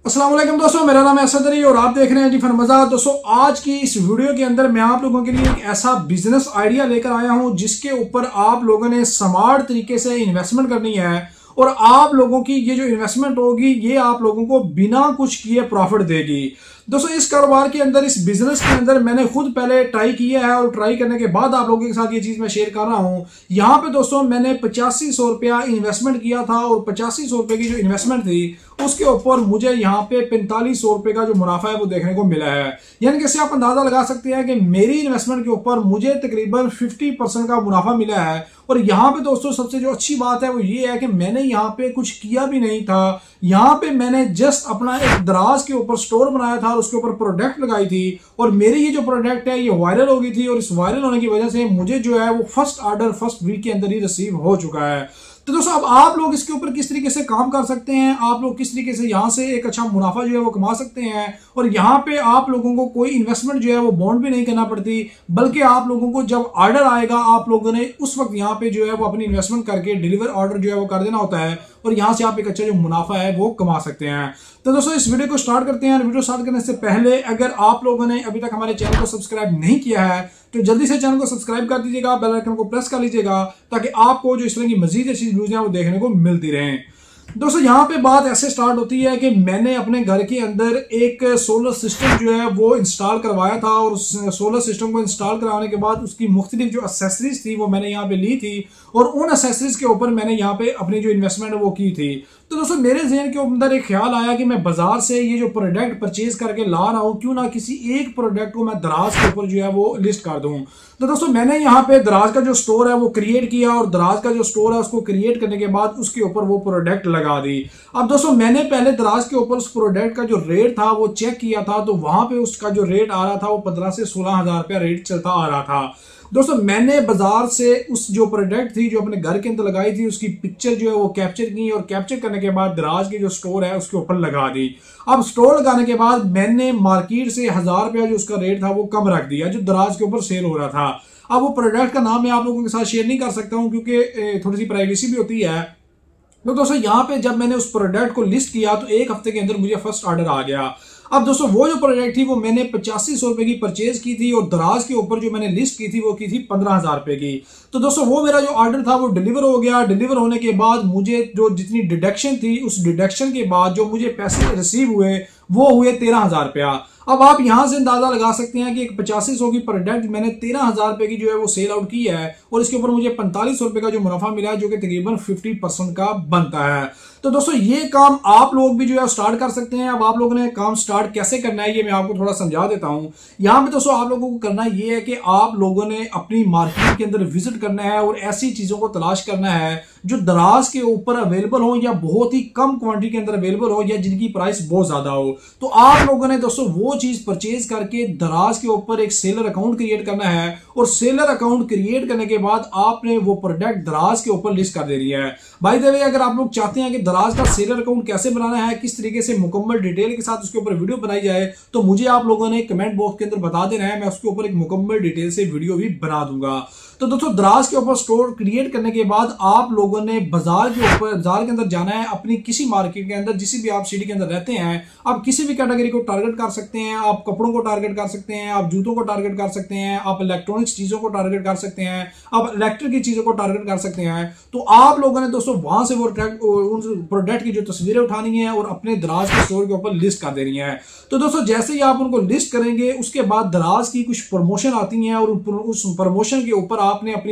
अस्सलाम वालेकुम दोस्तों, मेरा नाम है असद अली और आप देख रहे हैं जी फन मज़ाक। दोस्तों, आज की इस वीडियो के अंदर मैं आप लोगों के लिए एक ऐसा बिजनेस आइडिया लेकर आया हूं जिसके ऊपर आप लोगों ने स्मार्ट तरीके से इन्वेस्टमेंट करनी है और आप लोगों की ये जो इन्वेस्टमेंट होगी ये आप लोगों को बिना कुछ किए प्रॉफिट देगी। दोस्तों, इस कारोबार के अंदर, इस बिजनेस के अंदर मैंने खुद पहले ट्राई किया है और ट्राई करने के बाद आप लोगों के साथ ये चीज मैं शेयर कर रहा हूं। यहाँ पे दोस्तों मैंने 8500 रुपया इन्वेस्टमेंट किया था और 8500 रुपए की जो इन्वेस्टमेंट थी उसके ऊपर मुझे यहाँ पे 4500 रुपए का जो मुनाफा है वो देखने को मिला है। यानी कि इससे आप अंदाजा लगा सकते हैं कि मेरी इन्वेस्टमेंट के ऊपर मुझे तकरीबन 50% का मुनाफा मिला है। और यहाँ पे दोस्तों सबसे जो अच्छी बात है वो ये है कि मैंने यहाँ पे कुछ किया भी नहीं था। यहाँ पे मैंने जस्ट अपना एक दराज के ऊपर स्टोर बनाया था और उसके ऊपर प्रोडक्ट लगाई थी और मेरी ये जो प्रोडक्ट है ये वायरल हो गई थी और इस वायरल होने की वजह से मुझे जो है वो फर्स्ट ऑर्डर फर्स्ट वीक के अंदर ही रिसीव हो चुका है। तो दोस्तों, अब आप लोग इसके ऊपर किस तरीके से काम कर सकते हैं, आप लोग किस तरीके से यहाँ से एक अच्छा मुनाफा जो है वो कमा सकते हैं। और यहाँ पे आप लोगों को कोई इन्वेस्टमेंट जो है वो बॉन्ड भी नहीं करना पड़ती, बल्कि आप लोगों को जब ऑर्डर आएगा आप लोगों ने उस वक्त यहाँ पे जो है वो अपनी इन्वेस्टमेंट करके डिलीवर ऑर्डर जो है वो कर देना होता है और यहाँ से आप एक अच्छा जो मुनाफा है वो कमा सकते हैं। तो दोस्तों, इस वीडियो को स्टार्ट करते हैं। वीडियो स्टार्ट करने से पहले अगर आप लोगों ने अभी तक हमारे चैनल को सब्सक्राइब नहीं किया है तो जल्दी से चैनल को सब्सक्राइब कर दीजिएगा, बेल आइकन को प्रेस कर लीजिएगा ताकि आपको जो इस तरह की मजीद अच्छी न्यूज़ है वो देखने को मिलती रहें। दोस्तों, यहाँ पे बात ऐसे स्टार्ट होती है कि मैंने अपने घर के अंदर एक सोलर सिस्टम जो है वो इंस्टॉल करवाया था और उस सोलर सिस्टम को इंस्टॉल कराने के बाद उसकी मुख्तलिफ जो एक्सेसरीज थी वो मैंने यहाँ पे ली थी और उन एक्सेसरीज के ऊपर मैंने यहाँ पे अपनी जो इन्वेस्टमेंट है वो की थी। तो दोस्तों, मेरे जहन के अंदर एक ख्याल आया कि मैं बाजार से ये जो प्रोडक्ट परचेज करके ला रहा हूँ, क्यों ना किसी एक प्रोडक्ट को मैं दराज के ऊपर जो है वो लिस्ट कर दूं। तो दोस्तों, मैंने यहाँ पे दराज का जो स्टोर है वो क्रिएट किया और दराज का जो स्टोर है उसको क्रिएट करने के बाद उसके ऊपर वो प्रोडक्ट लगा दी। अब दोस्तों, मैंने पहले दराज के ऊपर उस प्रोडक्ट का जो रेट था वो चेक किया था, तो वहां पे उसका जो रेट आ रहा था वो 15 से 16 हजार रुपया रेट चलता आ रहा था। दोस्तों, मैंने बाजार से उस जो प्रोडक्ट थी जो अपने घर के अंदर लगाई थी उसकी पिक्चर जो है वो कैप्चर की और कैप्चर करने के बाद दराज की जो स्टोर है उसके ऊपर लगा दी। अब स्टोर लगाने के बाद मैंने मार्केट से 1000 रुपया जो उसका रेट था वो कम रख दिया जो दराज के ऊपर सेल हो रहा था। अब वो प्रोडक्ट का नाम मैं आप लोगों के साथ शेयर नहीं कर सकता हूं क्योंकि थोड़ी सी प्राइवेसी भी होती है। तो दोस्तों, यहाँ पे जब मैंने उस प्रोडक्ट को लिस्ट किया तो एक हफ्ते के अंदर मुझे फर्स्ट ऑर्डर आ गया। अब दोस्तों, वो जो प्रोडक्ट थी वो मैंने 8500 रुपए की परचेज की थी और दराज के ऊपर जो मैंने लिस्ट की थी वो की थी 15,000 रुपए की। तो दोस्तों, वो मेरा जो ऑर्डर था वो डिलीवर हो गया। डिलीवर होने के बाद मुझे जो जितनी डिडक्शन थी उस डिडक्शन के बाद जो मुझे पैसे रिसीव हुए वो हुए 13,000 रुपया। अब आप यहां से अंदाजा लगा सकते हैं कि एक 8500 की प्रोडक्ट मैंने 13,000 रुपए की जो है वो सेल आउट की है और इसके ऊपर मुझे 4500 रुपए का जो मुनाफा मिला है जो कि तकरीबन 50% का बनता है। तो दोस्तों, ये काम आप लोग भी जो है स्टार्ट कर सकते हैं। अब आप लोगों ने काम स्टार्ट कैसे करना है ये मैं आपको थोड़ा समझा देता हूं। यहां पे दोस्तों आप लोगों को करना ये है कि आप लोगों ने अपनी मार्केट के अंदर विजिट करना है और ऐसी चीजों को तलाश करना है जो दराज के ऊपर अवेलेबल हो या बहुत ही कम क्वांटिटी के अंदर अवेलेबल हो या जिनकी प्राइस बहुत ज्यादा हो। तो आप लोगों ने दोस्तों वो चीज परचेज करके दराज के ऊपर एक सेलर अकाउंट क्रिएट करना है और सेलर अकाउंट क्रिएट करने के बाद आपने वो प्रोडक्ट दराज के ऊपर लिस्ट कर देनी है। बाय द वे, अगर आप लोग चाहते हैं कि दराज का सेलर अकाउंट कैसे बनाना है, किस तरीके से मुकम्मल डिटेल के साथ उसके ऊपर वीडियो बनाई जाए, तो मुझे आप लोगों ने कमेंट बॉक्स के अंदर बता देना है, मैं उसके ऊपर एक मुकम्मल डिटेल से वीडियो भी बना दूंगा। तो दोस्तों, दराज के ऊपर स्टोर क्रिएट करने के बाद आप लोगों ने बाजार के अंदर जाना है। अपनी किसी मार्केट के अंदर, जिस भी आप सिटी के अंदर रहते हैं, आप किसी भी कैटेगरी को टारगेट कर सकते हैं। आप कपड़ों को टारगेट कर सकते हैं, आप जूतों को टारगेट कर सकते हैं, आप इलेक्ट्रॉनिक्स चीजों को टारगेट कर सकते हैं, आप इलेक्ट्रिक की चीजों को टारगेट कर सकते हैं। तो आप लोगों ने दोस्तों वहां से वो प्रोडक्ट की जो तस्वीरें उठानी है और अपने दराज के स्टोर के ऊपर लिस्ट कर देनी है। तो दोस्तों, जैसे ही आप उनको लिस्ट करेंगे उसके बाद दराज की कुछ प्रमोशन आती हैं और उस प्रमोशन के ऊपर आपने अपनी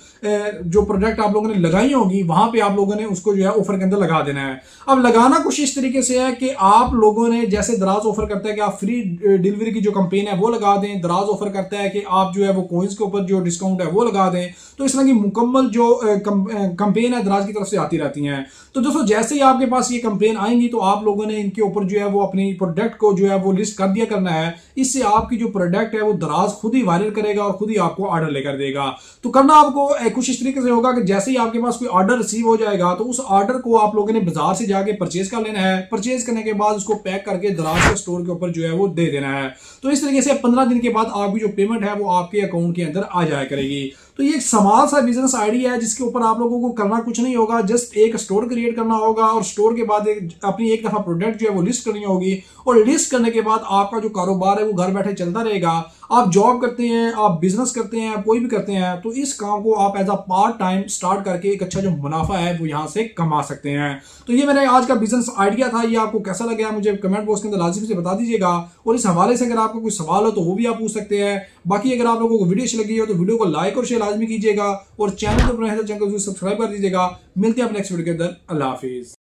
जो प्रोडक्ट आप लोगों ने लगाई होगी वहां पे आप लोगों ने उसको जो है ऑफर के अंदर लगा देना है। अब लगाना कुछ इस तरीके से है कि आप लोगों ने, जैसे दराज ऑफर करता है कि आप फ्री डिलीवरी की जो कैंपेन है वो लगा दें, दराज ऑफर करता है कि आप जो है वो कॉइन्स के ऊपर जो डिस्काउंट है वो लगा दें। तो इस तरह की मुकम्मल जो कैंपेन है दराज की तरफ से आती रहती हैं। तो दोस्तों, जैसे ही आपके पास ये कैंपेन आएंगी तो आप लोगों ने इनके ऊपर जो है वो अपनी प्रोडक्ट को जो है वो लिस्ट कर दिया करना है। इससे आपकी जो प्रोडक्ट है वो दराज खुद ही वायरल करेगा और खुद ही आपको ऑर्डर लेकर देगा। तो करना आपको कुछ इस तरीके से होगा कि जैसे ही आपके पास कोई ऑर्डर रिसीव हो जाएगा तो उस ऑर्डर को आप लोगों ने बाजार से जाके परचेज कर लेना है। परचेज करने के बाद उसको पैक करके दराज के स्टोर के ऊपर जो है वो दे देना है। तो इस तरीके से 15 दिन के बाद आपकी जो पेमेंट है वो आपके अकाउंट के अंदर आ जाया करेगी। तो ये एक स्मॉल सा बिजनेस आइडिया है जिसके ऊपर आप लोगों को करना कुछ नहीं होगा, जस्ट एक स्टोर क्रिएट करना होगा और स्टोर के बाद अपनी एक दफा प्रोडक्ट जो है वो लिस्ट करनी होगी और लिस्ट करने के बाद आपका जो कारोबार है वो घर बैठे चलता रहेगा। आप जॉब करते हैं, आप बिजनेस करते हैं, कोई भी करते हैं, तो इस काम को आप as a part time start करके एक अच्छा जो मुनाफा है वो यहां से कमा सकते हैं। तो ये मेरा आज का बिजनेस आइडिया था। ये आपको कैसा लगा मुझे कमेंट बॉक्स के अंदर लाजिमी से बता दीजिएगा और इस हवाले से अगर आपको कोई सवाल हो तो वो भी आप पूछ सकते हैं। बाकी अगर आप लोगों को वीडियो अच्छी लगी हो तो वीडियो को लाइक और शेयर लाजमी कीजिएगा और चैनल को सब्सक्राइब कर दीजिएगा। मिलते हैं अपने नेक्स्ट वीडियो के अंदर। अल्लाह हाफिज।